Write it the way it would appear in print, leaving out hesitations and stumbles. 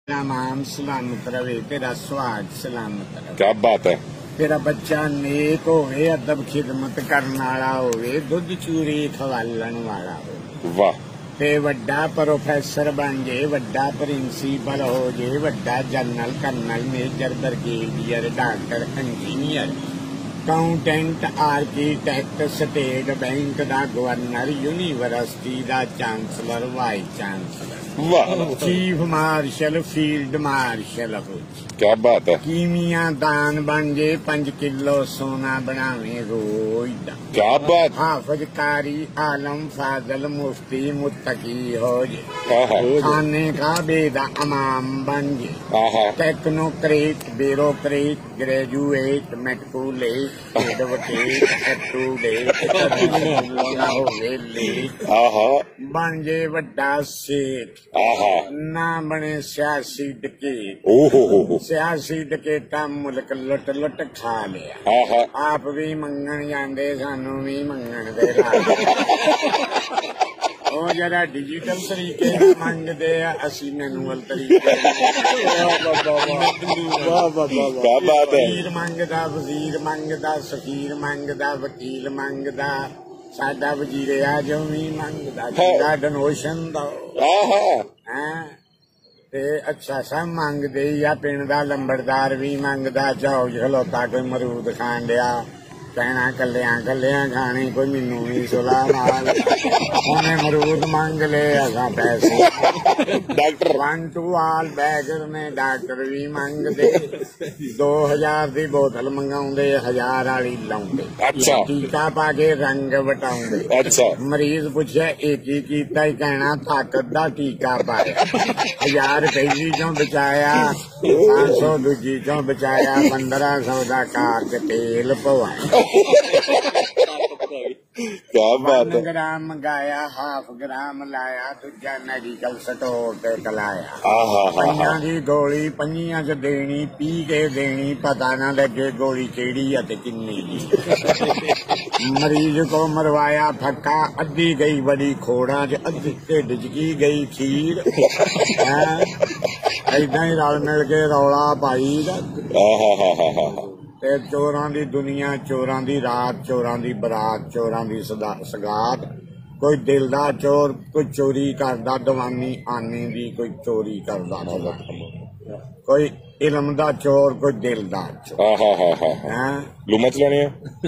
तेरा नाम सलामत रवे, तेरा सुहाग सलामत रवे। क्या बात है। तेरा बच्चा नेक होवे, अदब खिदमत करने वाला होवे, दुध चूरी खवालन वाला होवे। वाह। ते वड्डा प्रोफेसर बन जे, वड्डा प्रिंसीपल हो जे, वड्डा general colonel major brigadier doctor engineer accountant architect state bank दा गवर्नर यूनिवर्सिटी दा चांसलर वाइस चांसलर वाह। चीफ मार्शल फील्ड मार्शल हो। क्या बात है। कीमिया दान बन जे, 5 किलो सोना बनावे रोज दा। क्या बात। हाफज कारी आलम फाजल मुफ्ती मुत्तकी हो जे। खाने का बेदा इमाम बन जे। Technocrat bureaucrat graduate matriculate advocate up to date बन जे वड्डा सेठ ना बने सियासी डकैत। सियासी डकैता मुल्क लुट लुट खा लिया। आप भी मंगन जाते सानू भी मंगन दे ਉਹ ਜਿਹੜਾ ਡਿਜੀਟਲ ਤਰੀਕੇ ਨਾਲ ਮੰਗਦੇ ਆ, ਅਸੀਂ ਮੈਨੂਅਲ ਤਰੀਕੇ ਵਜ਼ੀਰ ਮੰਗਦਾ, ਵਜ਼ੀਰ ਮੰਗਦਾ, ਸਫੀਰ ਮੰਗਦਾ, ਵਕੀਲ ਮੰਗਦਾ, ਸਾਡਾ ਵਜ਼ੀਰ ਆਜ਼ਮ ਵੀ ਮੰਗਦਾ, ਸਾਡਾ ਡੋਨੇਸ਼ਨ ਦੋ ਤੇ ਅੱਛਾ ਸਭ ਮੰਗਦੇ ਆ। ਪਿੰਡ ਦਾ ਲੰਬੜਦਾਰ ਵੀ ਮੰਗਦਾ, ਚੌਜ ਖਲੋਤਾ ਕੋਈ ਮਰੂਦ ਖਾਣ ਡਿਆ, ਕਹਿਣਾ ਕੱਲਿਆਂ ਕੱਲਿਆਂ ਖਾਣੇ, ਕੋਈ ਮੈਨੂੰ ਵੀ ਸੁਲਾ ਨਾਲ ਉਹਨੇ ਮਰੂਦ ਮੰਗ ਲਏ, ਅਸਾਂ ਪੈਸੇ ਡਾਕਟਰ 1 to all ਬੈਗਰ ਨੇ ਡਾਕਟਰ ਵੀ ਮੰਗਦੇ। 2000 ਦੀ ਬੋਤਲ ਮੰਗਾਉਂਦੇ, 1000 ਵਾਲੀ ਲਾਉਂਦੇ, ਟੀਕਾ ਪਾ ਕੇ ਰੰਗ ਵਟਾਉਂਦੇ। ਮਰੀਜ਼ ਪੁੱਛਿਆ ਇਹ ਕੀ ਕੀਤਾ, ਹੀ ਕਹਿਣਾ ਤਾਕਤ ਦਾ ਟੀਕਾ ਪਾਇਆ। 1000 ਪਹਿਲੀ ਚੋਂ ਬਚਾਇਆ, 500 ਦੂਜੀ ਚੋਂ ਬਚਾਇਆ, 1500 ਦਾ ਕਾਰ ਚ ਤੇਲ ਪਵਾਇਆ। क्या बात है। 1 ग्राम मंगाया, हाफ ग्राम लाया, दूजा मेडिकल स्टोर ते कलाया। पंजां दी गोली पंजियां च देनी, पी के देनी, पता ना लगे गोली केड़ी है ते किन्नी दी। मरीज को मरवाया फक्का, अद्धी गई बड़ी खोड़ा च, अद्धी ढिड च की गई खीर। ऐदां ही रल मिल के रौला पाई ते चोरां दी दुनिया, चोरां दी रात, चोरां दी बरात, चोरां दी सगात। कोई दिल दा चोर, कोई चोरी करदा दवानी आने दी, कोई चोरी करदा, कोई इलम दा चोर, कोई दिल दा चोर। लुम्मा चलानी है।